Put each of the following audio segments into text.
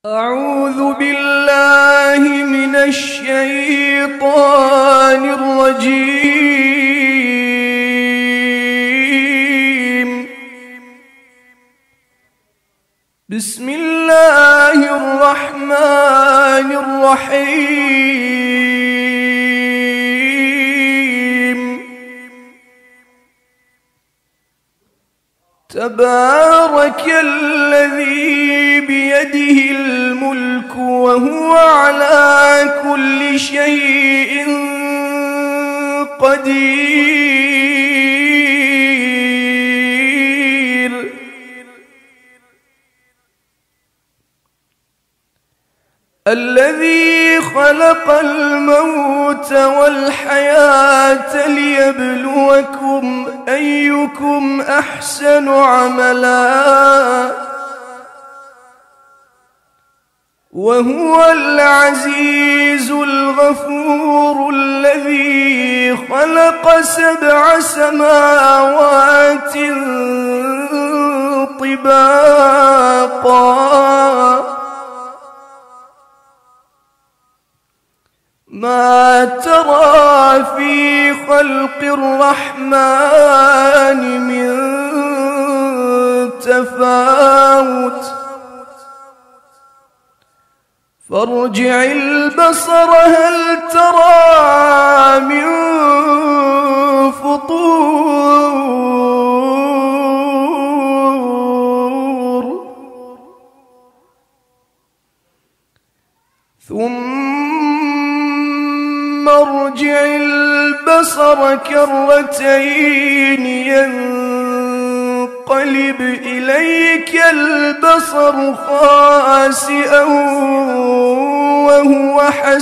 أعوذ بالله من الشيطان الرجيم. بسم الله الرحمن الرحيم. تبارك الذي بيده الملك وهو على كل شيء قدير. الذي خلق الموت والحياة ليبلوكم أيكم أحسن عملا وهو العزيز الغفور. الذي خلق 7 سماوات طباقا ما ترى في خلق الرحمن من تفاوت فارجع البصر هل ترى من فطور ثم ارجع البصر كرتين ينقلب إليك البصر خاسئا وهو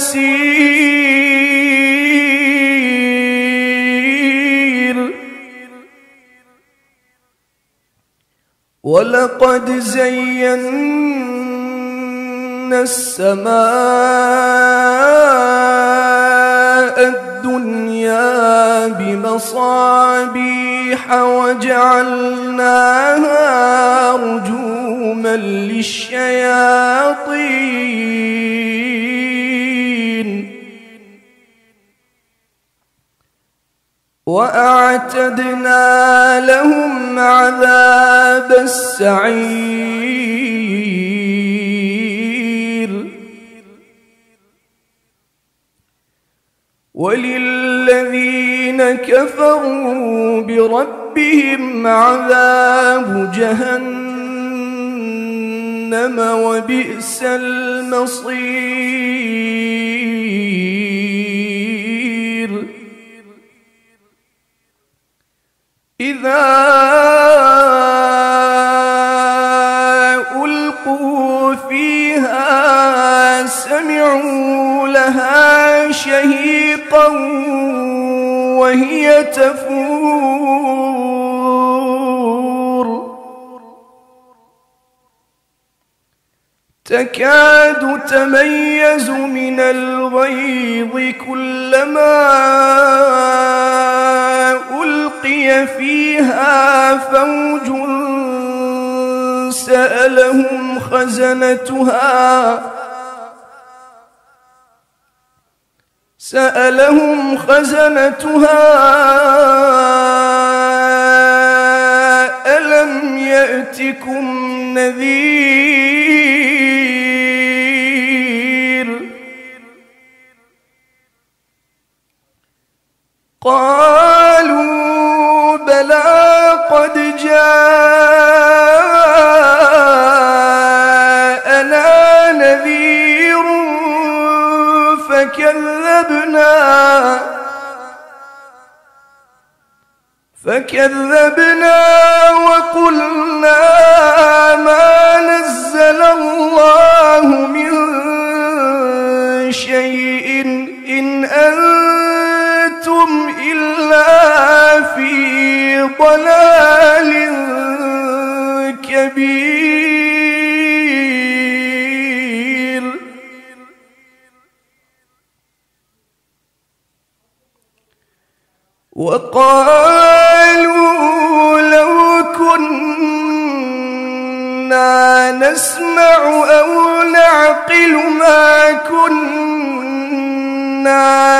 حسير. ولقد زينا السماء الدنيا بمصابيح وجعلناها رجوما للشياطين وأعتدنا لهم عذاب السعير. وللذين كفروا بربهم عذاب جهنم وبئس المصير. إذا ألقوا فيها سمعوا لها شهيقا وهي تفور تكاد تميز من الغيظ كلما ألقي فيها فوج سألهم خزنتها ألم يأتكم نذير. قالوا بلى قد جاءنا نذير فكذبنا وقلنا ما نزل الله من شيء إن أنتم إلا في ضلال كبير. وقالوا لو كنا نسمع أو نعلم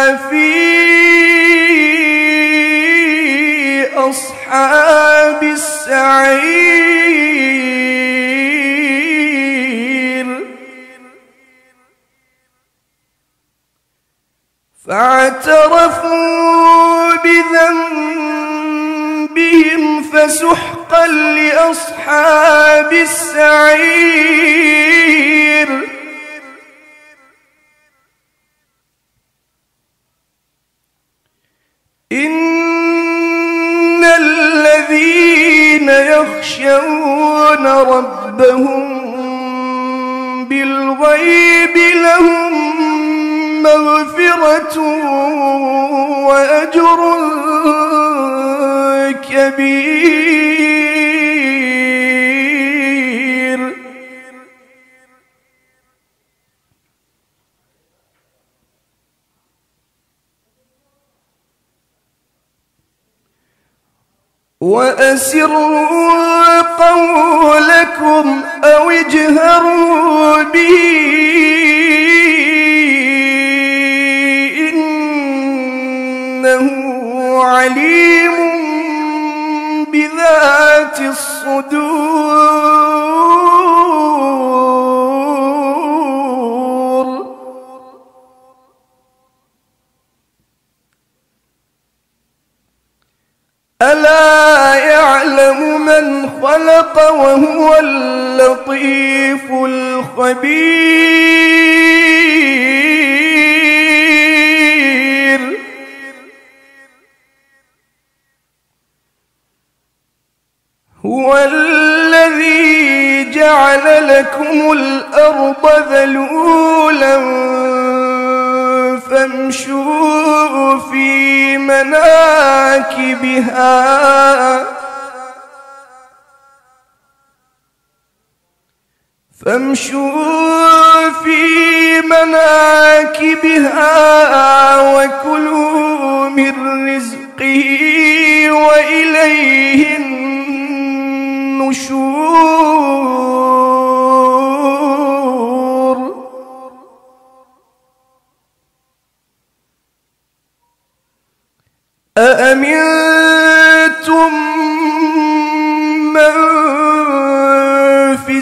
في أصحاب السعير فاعترفوا بذنبهم فسحقا لأصحاب السعير إن الذين يخشون ربهم بالغيب لهم مغفرة وأجر كبير وأسروا قولكم أو اجهروا به إنه عليم بذات الصدور ألا يعلم من خلق وهو اللطيف الخبير هو الذي جعل لكم الأرض ذلولا فامشوا في مناكبها وكلوا من رزقه وإليه النشور أأمنتم من في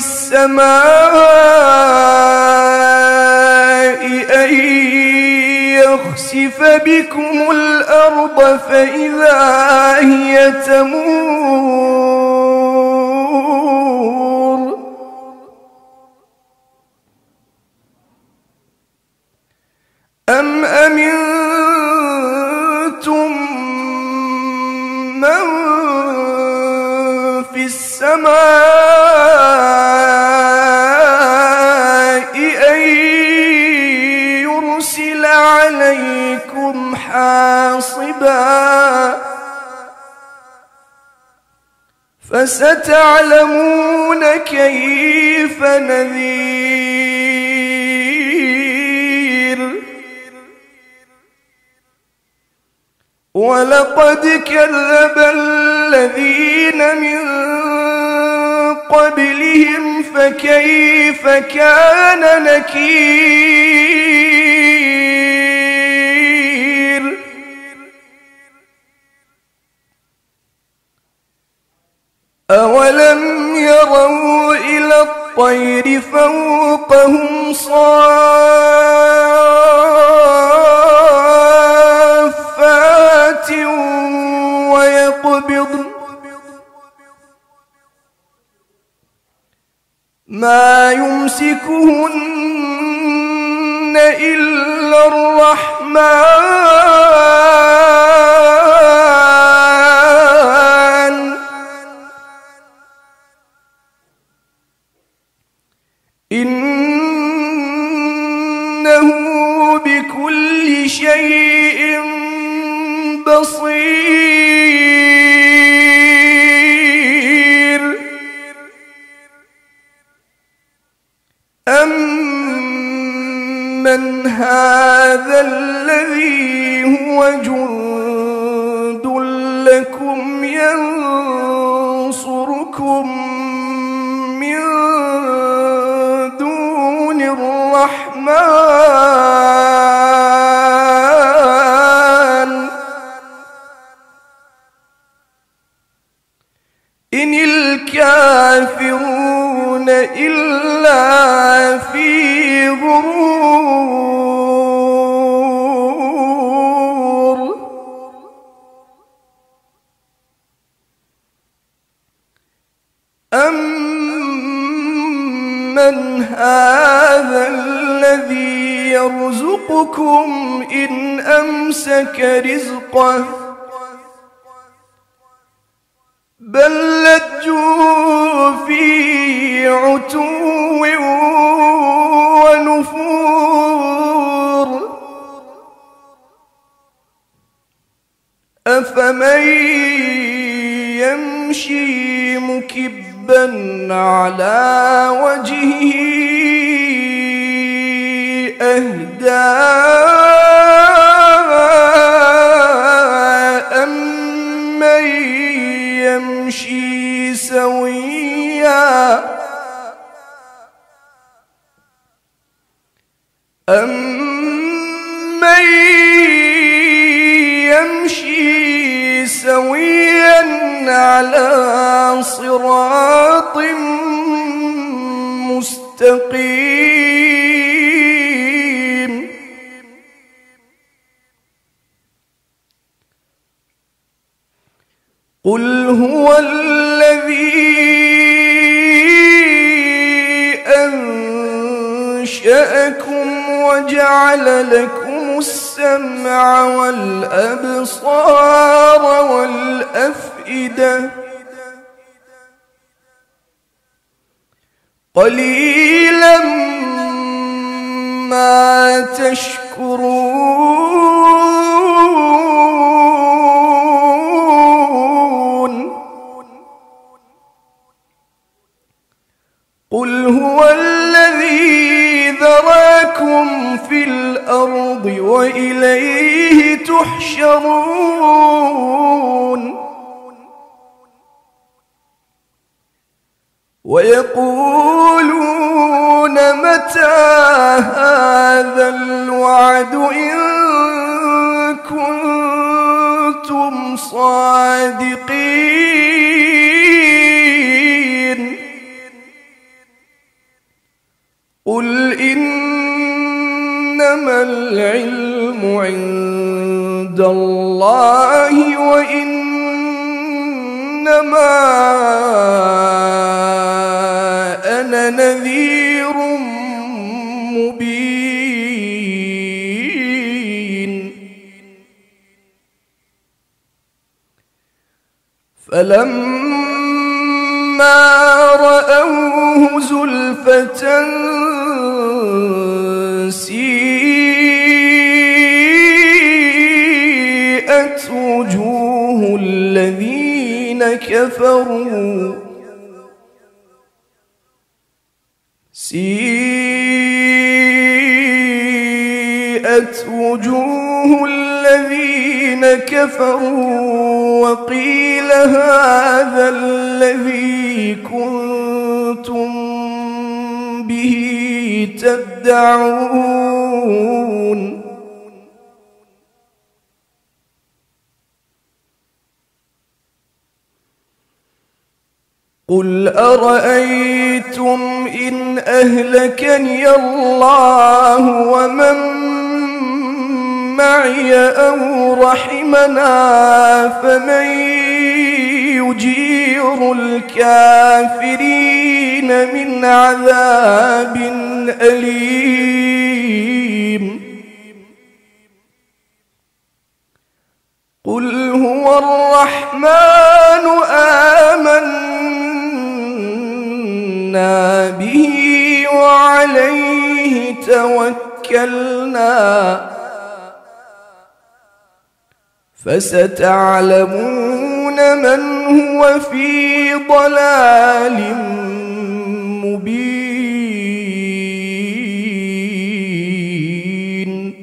السماء أن يخسف بكم الأرض فإذا هي تمور أم أمنتم من في السماء أن يرسل عليكم حاصبا فستعلمون كيف نذير ولقد كذب الذين من قبلهم فكيف كان نكير أولم يروا إلى الطير فوقهم صافات ويقبضن ما يمسكهن إلا الرحمن إنه بكل شيء بصير أمن هذا الذي هو جند لكم ينصركم من دون الرحمن إلا في غرور أمن هذا الذي يرزقكم إن أمسك رزقه بل لجوا في عتو ونفور أفمن يمشي مكبا على وجهه أهدى أمن يمشي سويا أمن يمشي سويا على صراط مستقيم قل هو الذي أنشأكم وجعل لكم السمع والأبصار والأفئدة قليلا ما تشكرون قل هو الذي ذراكم في الأرض وإليه تحشرون ويقولون متى هذا الوعد إن كنتم صادقين قل إنما العلم عند الله وإنما أنا نذير مبين فلما رأوه زلفة سيئت وجوه الذين كفروا سيئت وجوه الذين كفروا وقيل هذا الذي كنتم به تدعون قل أرأيتم إن أهلكني الله ومن معي أو رحمنا فمن يجير الكافرين من عذاب أليم قل هو الرحمن آمنا به وعليه توكلنا فستعلمون من هو في ضلال مبين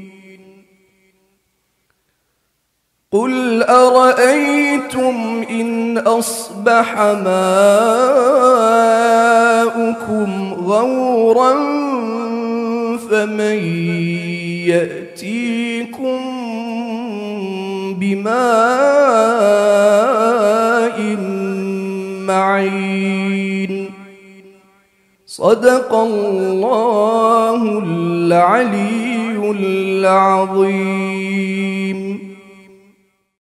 قل أرأيتم إن أصبح ماؤكم غورا فمن يأتيكم بماء معين صدق الله العلي العظيم.